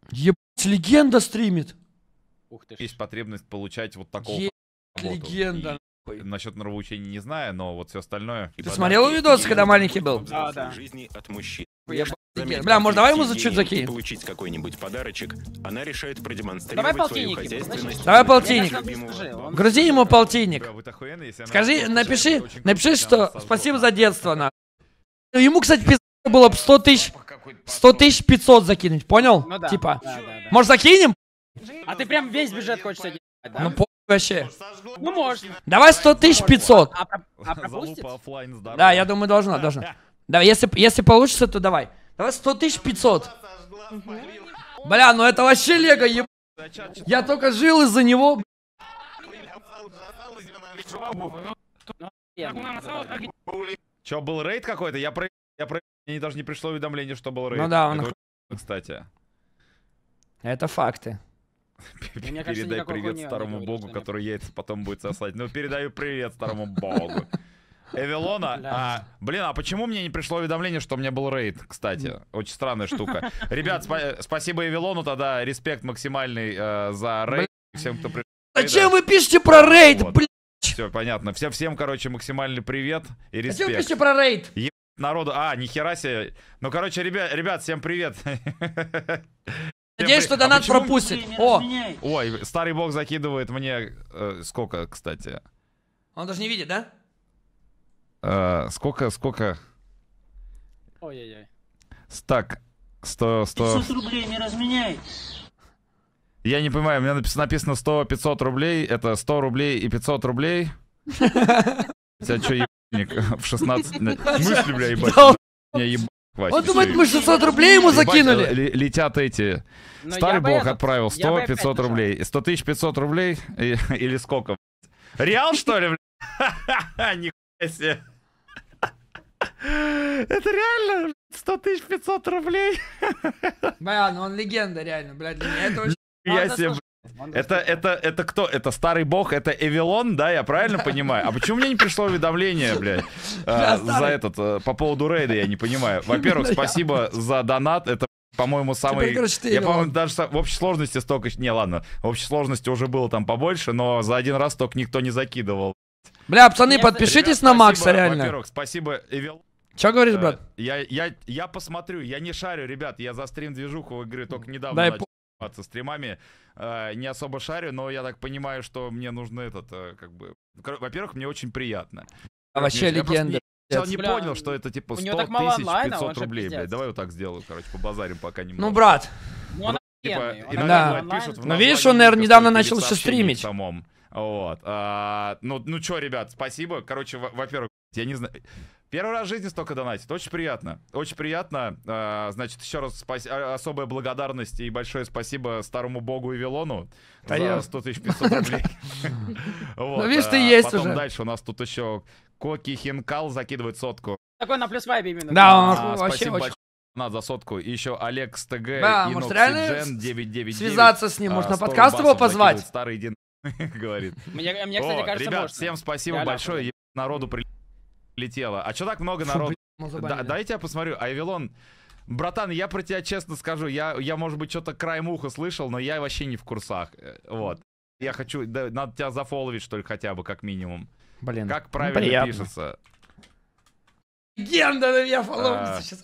Ебать, легенда стримит. Ух ты ж. Есть потребность получать вот такого Легенда. Насчет нравоучения не знаю, но вот все остальное. Ты смотрел видос, когда маленький был? Да, да. Жизни от мужчин. Бля, может, давай ему за чуть закинем? Получить какой-нибудь подарочек, она решает продемонстрировать Давай свою полтинники, хозяйственность. Давай полтинник. Скажи, он- Грузи ему полтинник. Бля, вы-то охуенные, если она Скажи, просто напиши, случайно очень напиши, круто, что она сожгла. спасибо за детство, на. Ему, кстати, пизда было бы 100 тысяч 500 закинуть, понял? Ну да. Типа, Да, да, да. может, закинем? А ты прям весь бюджет хочешь сегодня, да? Ну, по вообще. Ну, можешь. Давай 100 тысяч 500. А пропустит? Залупа оффлайн, здорово. Да, я думаю, должна. Давай, если получится, то давай. Давай 100 тысяч 500. Бля, ну это вообще лего, еб... Я только жил из-за него. Че, был рейд какой-то? Мне даже не пришло уведомление, что был рейд. Ну да, он Это кстати. Это факты. Мне кажется, Передай никакой привет хуйни он старому не говорит, богу, что который яйца потом будет сосать. Ну, передаю привет старому богу. Эвелона, блин, а почему мне не пришло уведомление, что у меня был рейд, кстати? Очень странная штука. Ребят, спасибо Эвелону тогда, респект максимальный за рейд. Всем, кто пришел. Зачем вы пишете про рейд, Вот. блядь? Все понятно. Всем, короче, максимальный привет и Зачем вы респект. пишете про рейд? Народу, нихера себе. Ну, короче, ребят, всем привет. Надеюсь, что донат почему- пропустит. О, Ой, старый бог закидывает мне... сколько, кстати? он даже не видит, да? Сколько? Ой-ой-ой. Так, 100... 500 рублей не разменяйтесь. Я не понимаю, у меня написано 100-500 рублей. Это 100 рублей и 500 рублей. Тебя что, ебаник? В 16... В смысле, бля, ебать? Да, Меня ебать. он думает, мы 600 рублей ему Ебать, закинули. Летят эти... Ну, Старый я бы бог этот- отправил я бы 100-500 опять рублей. 100 500 рублей? Или сколько? Реал, что ли, бля? Нихуя себе. Это реально 100 500 рублей? Бля, ну он легенда, реально, блядь, для меня это очень... Я себе, это кто? Это старый бог? Это Эвелон, да? Я правильно понимаю? А почему мне не пришло уведомление, блядь, за этот, по поводу рейда, я не понимаю. Во-первых, спасибо за донат. Это, по-моему, самый... Теперь, короче, ты Я, Эвелон. по-моему, даже в общей сложности столько... Не, ладно, в общей сложности уже было там побольше, но за один раз только никто не закидывал. Бля, пацаны, Нет, подпишитесь Ребят, на Макса, спасибо, реально. Во-первых, спасибо, Эвелон. Че говоришь, брат? Я посмотрю, я не шарю, ребят, я за стрим-движуху игры только недавно Дай начал заниматься стримами, не особо шарю, но я так понимаю, что мне нужно этот, как бы... Во-первых, мне очень приятно. Вообще Я просто легенда. сначала не Бля, понял, что это типа у 100 него так мало тысяч онлайна, 500 он же рублей, пиздец. блядь. Давай вот так сделаю, короче, побазарим пока немного. Ну, брат, Ну, он Типа, охуенный, он иногда Да. онлайн. пишут в Ну, видишь, названии он, наверное, ника, недавно что начал перед еще сообщением стримить. самом. Вот. Ну чё, ребят, спасибо. Короче, во-первых, я не знаю... Первый раз в жизни столько донатит. Очень приятно. Очень приятно. Значит, еще раз особая благодарность и большое спасибо старому богу Эвелону за 100 500 рублей. Вот, Ну, видишь, ты есть потом уже. дальше у нас тут еще Коки Хинкал закидывает сотку. Такой на плюс вайбе именно. Да, он вообще Спасибо очень... большое за сотку. И еще Олег СТГ Да, и может, реально 999. связаться с ним, может, на 100 подкаст его баксов позвать? закидывает, Старый Дин говорит. Мне, кстати, О, кажется, ребят, можно. всем спасибо Реально большое. охуенно. Народу прилетело. А чё так много Фу, народу? блин, ему забанили. Дайте я посмотрю. А Эвелон, братан, я про тебя честно скажу. Я может быть, что-то краем уха слышал, но я вообще не в курсах. Вот. Я хочу... надо тебя зафоловить, что ли, хотя бы, как минимум. Блин, Как ну, правильно приятно. пишется. Легенда на меня фоловится сейчас.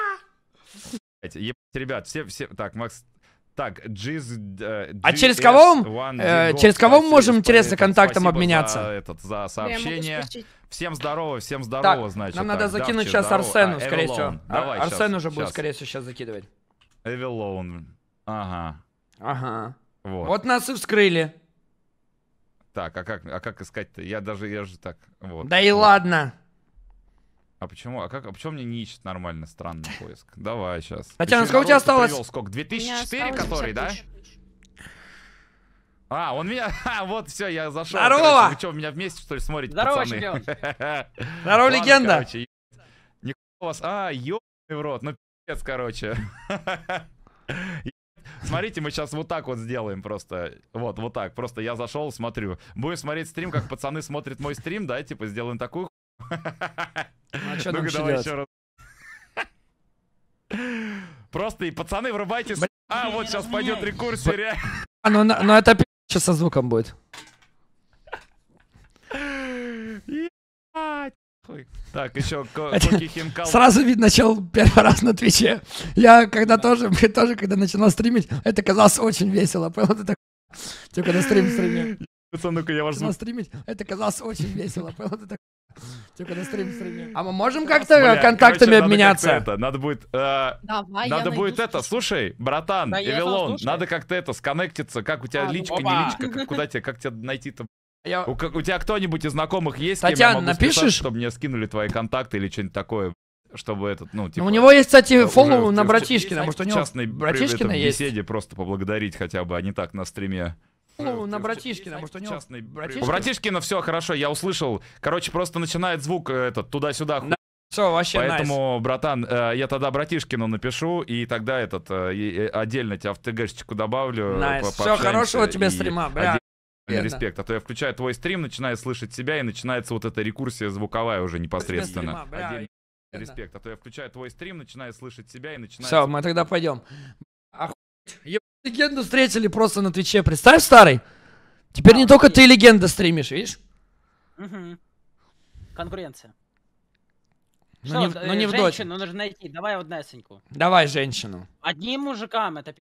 Ебать, ребят, все... Так, Макс... Так, А через кого? Через кого мы можем, интересно, контактом обменяться? За сообщение. Всем здорово, Так, значит. нам надо Так, закинуть Давчи, сейчас здорово. Арсену, скорее Эвелон. всего. Давай, Арсен щас, уже будет, щас. скорее всего, сейчас закидывать. Эвелон. Ага. Ага. Вот. Вот нас и вскрыли. Так, а как искать-то? Я же так. Вот. Да и Вот. ладно. А почему? Почему мне не ищет нормально странный поиск? Давай сейчас. Татьяна, сколько у тебя осталось? Сколько? 2004, который, да? Он меня... вот, все, я зашел. Здорово! Короче, вы что, меня вместе, что ли, смотрите, Здорово, пацаны? чемпион. Здорово, Ладно, легенда. короче, нихуя у вас... ёбаный в рот, ну пиздец, короче. Смотрите, мы сейчас вот так вот сделаем просто. Вот так. Просто я зашел, смотрю. Будем смотреть стрим, как пацаны смотрят мой стрим, да? Типа сделаем такую... Ну, а что нам Ну-ка, еще давай делать? еще раз. Просто и пацаны, врубайтесь. А, вот сейчас пойдет рекурсия, реально. Ну это сейчас со звуком будет. Так, еще Коки Хинкал. Сразу видно, чел первый раз на Твиче. Я когда тоже, когда начинал стримить, это казалось очень весело. Понял, ты так... Ты когда стримил. Ну-ка, я ваш звук. Стримить, это казалось очень весело. Понял, ты так... Ты когда стримил. А мы можем как-то контактами обменяться? Надо будет... Давай, Надо будет это, слушай, братан, Да, я Эвелон, слушаю. надо как-то это, сконнектиться, как у тебя личка, не опа. личка, куда тебе, как тебя найти-то? Я- У тебя кто-нибудь из знакомых есть, с кем Татьяна, я могу списаться, напишешь? чтобы мне скинули твои контакты или что-нибудь такое, чтобы этот, ну, типа... Ну, у него есть, кстати, уже фоллоу в- на в- Братишкина, в может, у него частной Братишкина есть? беседе просто поблагодарить хотя бы, а не так на стриме. Фоллоу на Братишкина, может, у него Частный... Братишкин? У Братишкина все хорошо, я услышал. Короче, просто начинает звук этот туда-сюда. Да, Все, вообще найс. Поэтому, братан, я тогда Братишкину напишу, и тогда этот отдельно тебя в ТГшечку добавлю. Найс. Все, пообщаемся, хорошего тебе и стрима, бля. отдельно респект. А то я включаю твой стрим, начинаю слышать себя, и начинается вот эта рекурсия звуковая уже непосредственно. стрима, бля. Отдельно респект. А то я включаю твой стрим, начинаю слышать себя, и начинается... Все, мы тогда пойдем. Охуеть. Легенду встретили просто на Твиче. Представь, старый. Теперь не только ты легенда стримишь, видишь? Мгм. Конкуренция. Ну не в дочь. Женщину нужно найти, давай однесеньку. Давай женщину. Одним мужикам это